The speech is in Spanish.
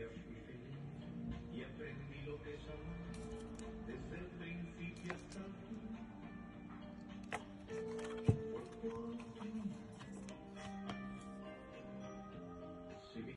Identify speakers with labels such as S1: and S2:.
S1: día fui feliz y aprendí lo que es amar desde el principio hasta el